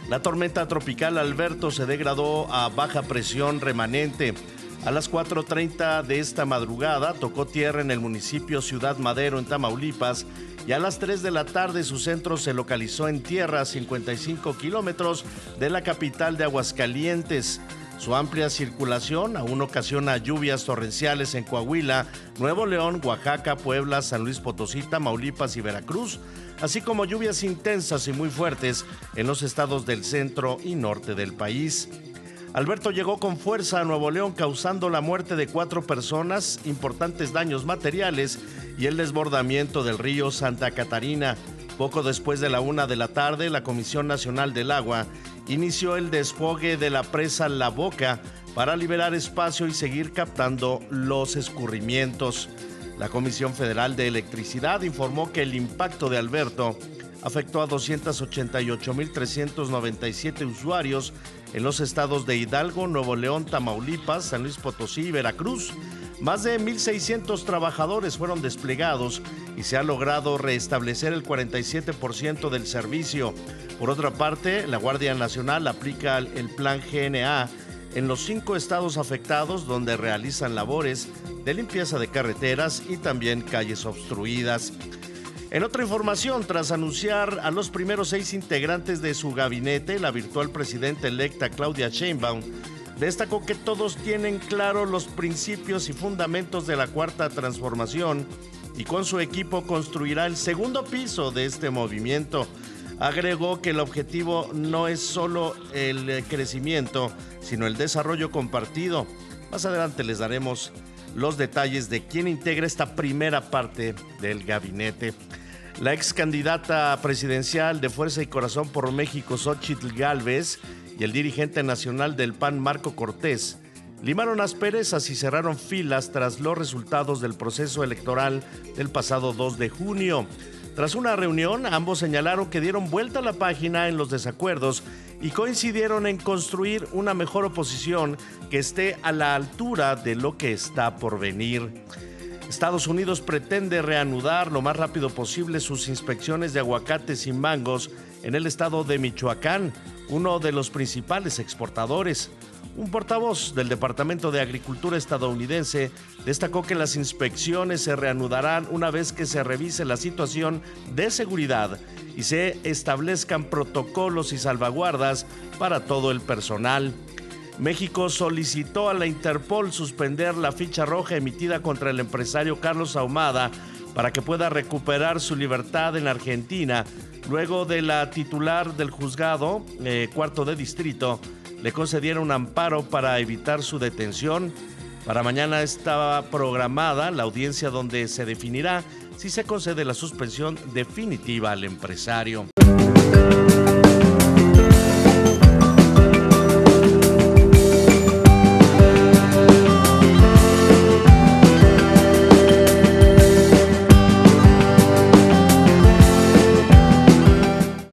La tormenta tropical Alberto se degradó a baja presión remanente. A las 4:30 de esta madrugada tocó tierra en el municipio Ciudad Madero, en Tamaulipas, y a las 3 de la tarde su centro se localizó en tierra a 55 kilómetros de la capital de Aguascalientes. Su amplia circulación aún ocasiona lluvias torrenciales en Coahuila, Nuevo León, Oaxaca, Puebla, San Luis Potosí, Tamaulipas y Veracruz, así como lluvias intensas y muy fuertes en los estados del centro y norte del país. Alberto llegó con fuerza a Nuevo León, causando la muerte de 4 personas, importantes daños materiales y el desbordamiento del río Santa Catarina. Poco después de la 1 de la tarde, la Comisión Nacional del Agua inició el desfogue de la presa La Boca para liberar espacio y seguir captando los escurrimientos. La Comisión Federal de Electricidad informó que el impacto de Alberto afectó a 288,397 usuarios en los estados de Hidalgo, Nuevo León, Tamaulipas, San Luis Potosí y Veracruz. Más de 1,600 trabajadores fueron desplegados y se ha logrado restablecer el 47% del servicio. Por otra parte, la Guardia Nacional aplica el Plan GNA en los 5 estados afectados, donde realizan labores de limpieza de carreteras y también calles obstruidas. En otra información, tras anunciar a los primeros 6 integrantes de su gabinete, la virtual presidenta electa Claudia Sheinbaum destacó que todos tienen claro los principios y fundamentos de la Cuarta Transformación y con su equipo construirá el segundo piso de este movimiento. Agregó que el objetivo no es solo el crecimiento, sino el desarrollo compartido. Más adelante les daremos los detalles de quién integra esta primera parte del gabinete. La ex candidata presidencial de Fuerza y Corazón por México, Xóchitl Gálvez, y el dirigente nacional del PAN, Marco Cortés, limaron asperezas y cerraron filas tras los resultados del proceso electoral del pasado 2 de junio. Tras una reunión, ambos señalaron que dieron vuelta a la página en los desacuerdos y coincidieron en construir una mejor oposición que esté a la altura de lo que está por venir. Estados Unidos pretende reanudar lo más rápido posible sus inspecciones de aguacates y mangos en el estado de Michoacán, uno de los principales exportadores. Un portavoz del Departamento de Agricultura estadounidense destacó que las inspecciones se reanudarán una vez que se revise la situación de seguridad y se establezcan protocolos y salvaguardas para todo el personal. México solicitó a la Interpol suspender la ficha roja emitida contra el empresario Carlos Ahumada para que pueda recuperar su libertad en Argentina, luego de la titular del juzgado cuarto de distrito le concediera un amparo para evitar su detención. Para mañana estaba programada la audiencia donde se definirá si se concede la suspensión definitiva al empresario.